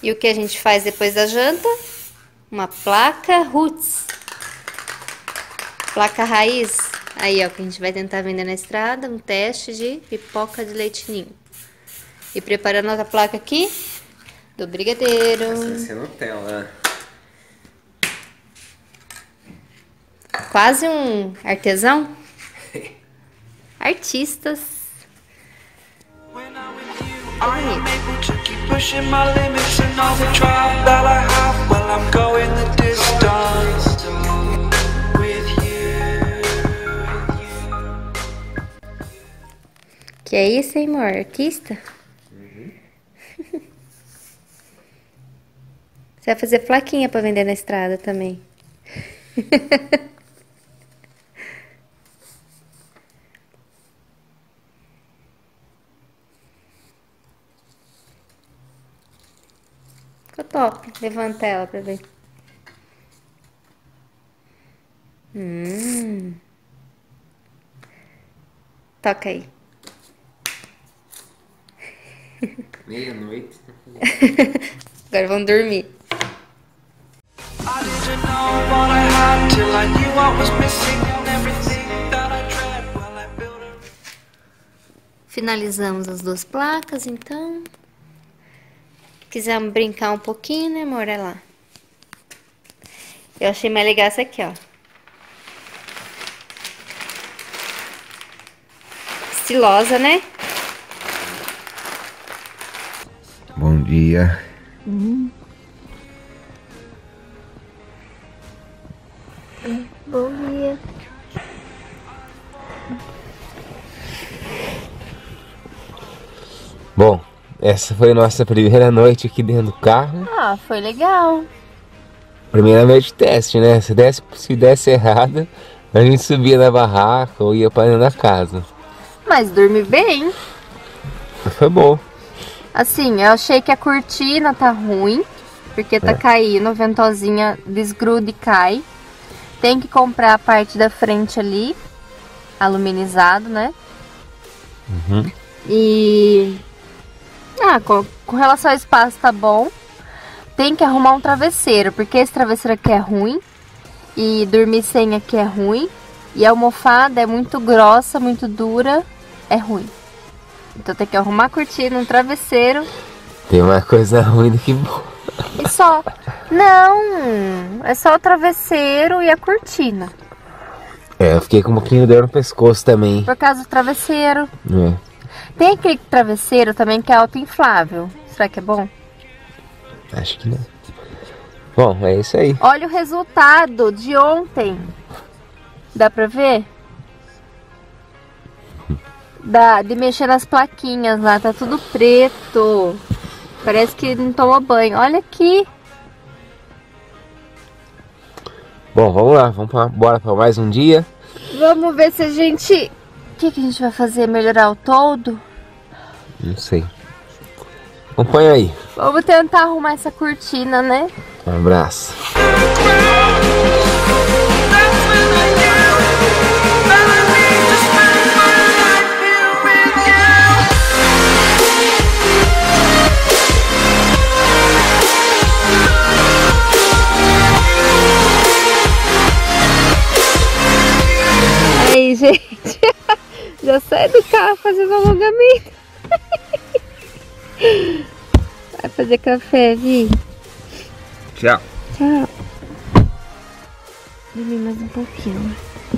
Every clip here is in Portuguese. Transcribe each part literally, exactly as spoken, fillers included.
E o que a gente faz depois da janta? Uma placa roots. Placa raiz. Aí, ó, que a gente vai tentar vender na estrada. Um teste de pipoca de leite ninho. E preparando outra placa aqui do brigadeiro. Essa vai ser Nutella. Quase um artesão. Artistas. Que é isso, hein, amor? Artista? Uhum. Você vai fazer plaquinha pra vender na estrada também. Ficou top. Levanta ela pra ver. Hum. Toca aí. Meia-noite. Agora vamos dormir. Finalizamos as duas placas, então. Quisemos brincar um pouquinho, né, amor? Olha lá. Eu achei mais legal essa aqui, ó. Estilosa, né? Bom dia. Uhum. Bom dia. Bom, essa foi a nossa primeira noite aqui dentro do carro. Ah, foi legal. Primeira noite de teste, né? Se desse, se desse errado, a gente subia na barraca ou ia para dentro da casa. Mas dormi bem. Foi bom. Assim, eu achei que a cortina tá ruim, porque tá é. caindo, a ventosinha desgruda e cai. Tem que comprar a parte da frente ali, aluminizado, né? Uhum. E... Ah, com, com relação ao espaço tá bom. Tem que arrumar um travesseiro, porque esse travesseiro aqui é ruim. E dormir sem aqui é ruim. E a almofada é muito grossa, muito dura, é ruim. Então tem que arrumar a cortina, um travesseiro. Tem uma coisa ruim do que bom. E só. Não, é só o travesseiro e a cortina. É, eu fiquei com um pouquinho de dor no pescoço também. Por causa do travesseiro. É. Tem aquele travesseiro também que é autoinflável. Será que é bom? Acho que não. Bom, é isso aí. Olha o resultado de ontem. Dá pra ver? Dá, de mexer nas plaquinhas lá, tá tudo preto. Parece que não tomou banho. Olha aqui. Bom, vamos lá, vamos pra, bora para mais um dia. Vamos ver se a gente... O que, que a gente vai fazer? Melhorar o toldo? Não sei. Acompanha aí. Vamos tentar arrumar essa cortina, né? Um abraço. Aí, gente, já sai do carro fazendo alongamento. Vai fazer café, Vi. Tchau. Tchau. Dormir mais um pouquinho.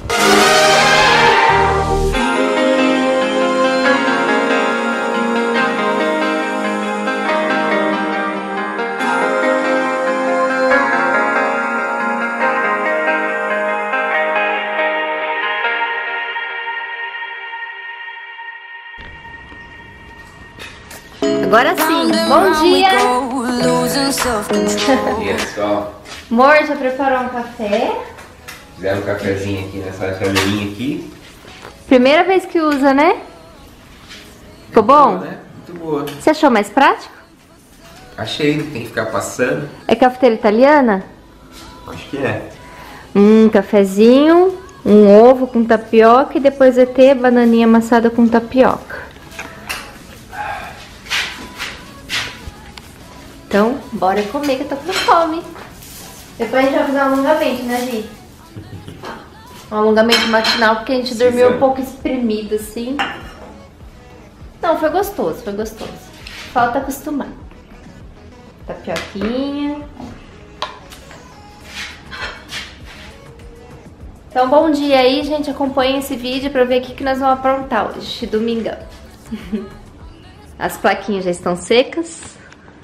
Agora sim, bom dia! Bom dia, pessoal. Amor, já preparou um café? Fizeram um cafezinho aqui nessa caminha aqui. Primeira vez que usa, né? Ficou bom? Boa, né? Muito boa. Você achou mais prático? Achei, tem que ficar passando. É cafeteira italiana? Acho que é. Um cafezinho, um ovo com tapioca e depois vai ter bananinha amassada com tapioca. Então, Bora comer que eu tô com fome. Depois a gente vai fazer um alongamento, né, Gi? Um alongamento matinal, porque a gente Sim, dormiu um pouco espremido, assim. Não, foi gostoso, foi gostoso. Falta acostumar. Tapioquinha. Então, bom dia aí, gente. Acompanha esse vídeo pra ver o que, que nós vamos aprontar hoje, domingão. As plaquinhas já estão secas.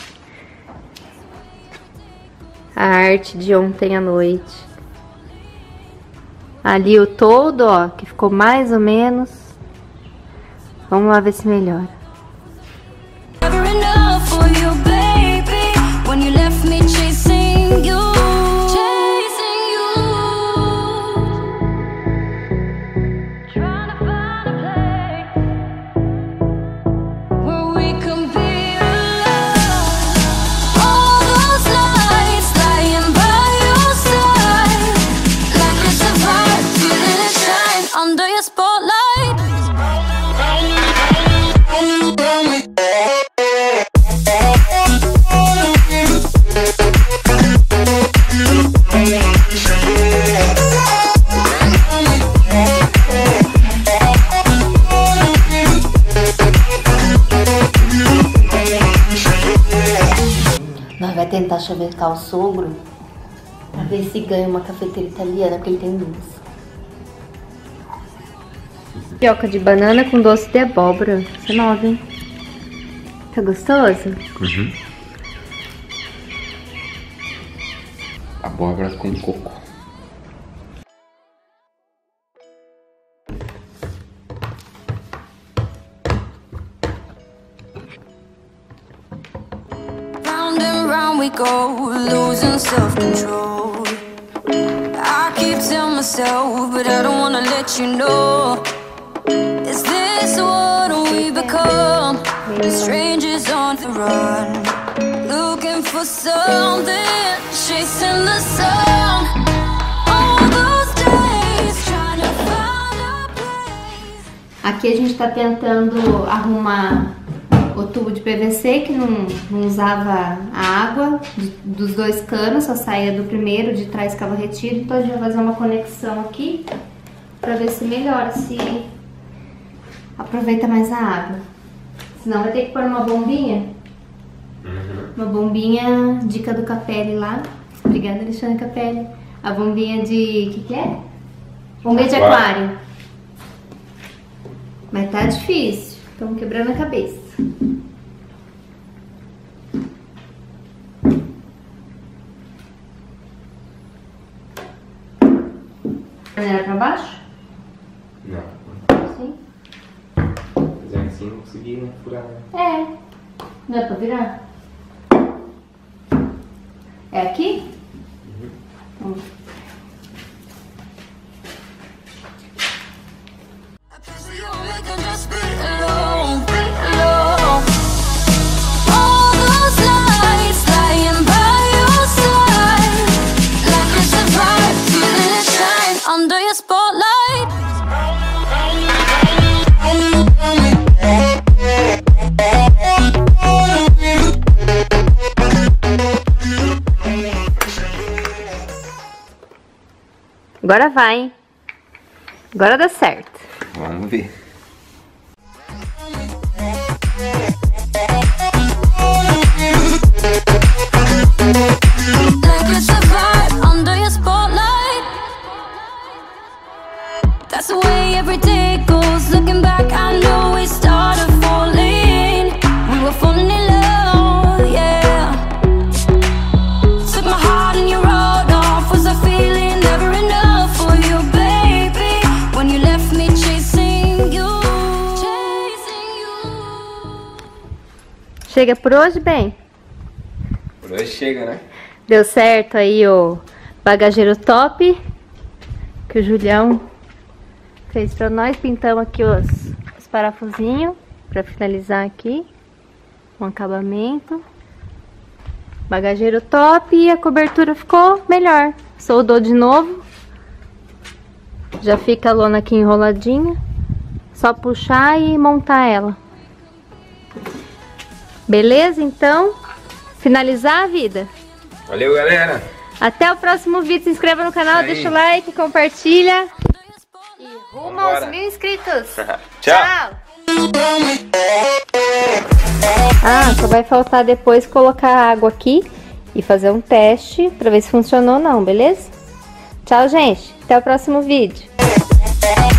A arte de ontem à noite. Ali o todo, ó, que ficou mais ou menos. Vamos lá ver se melhora. Nós vai tentar chavecar o sogro pra ver se ganha uma cafeteira italiana, porque ele tem duas. Tapioca de banana com doce de abóbora. Isso é nova, hein? Tá gostoso? Uhum. Abóbora com coco. We go losing self-control. I keep telling myself, but I don't wanna let you know. Is this what we become? Strangers on the run, looking for something, chasing the sun. All those days trying to find a place. Aqui a gente tá tentando arrumar o tubo de P V C que não, não usava a água de, dos dois canos, só saía do primeiro, de trás ficava retido. Então a gente vai fazer uma conexão aqui pra ver se melhora, se aproveita mais a água. Senão vai ter que pôr uma bombinha. Uhum. Uma bombinha, dica do Capelli lá. Obrigada, Alexandre Capelli. A bombinha de... o que que é? Bombinha de aquário. Mas tá difícil, estão quebrando a cabeça. Era pra baixo? Não. Sim? Fazer assim não consegui furar. É. Não é pra virar? É aqui? Uhum. Hum. Agora vai, hein? Agora dá certo. Vamos ver. That's the way every day goes. Looking back, I know we started falling. We were falling in love, yeah. Took my heart and you wrote off. Was I feeling never enough for you, baby? When you left me chasing you, chasing you. Chega por hoje, bem? Por hoje chega, né? Deu certo aí o bagageiro top que o Julião fez pra nós. Pintamos aqui os, os parafusinhos pra finalizar aqui um acabamento. Bagageiro top e a cobertura ficou melhor. Soldou de novo. Já fica a lona aqui enroladinha. Só puxar e montar ela. Beleza, então? finalizar a vida. Valeu, galera. Até o próximo vídeo. Se inscreva no canal, Aí. deixa o like, compartilha. E rumo Vambora. aos mil inscritos. Tchau. Tchau. Ah, só vai faltar depois colocar água aqui e fazer um teste pra ver se funcionou ou não, beleza? Tchau, gente. Até o próximo vídeo.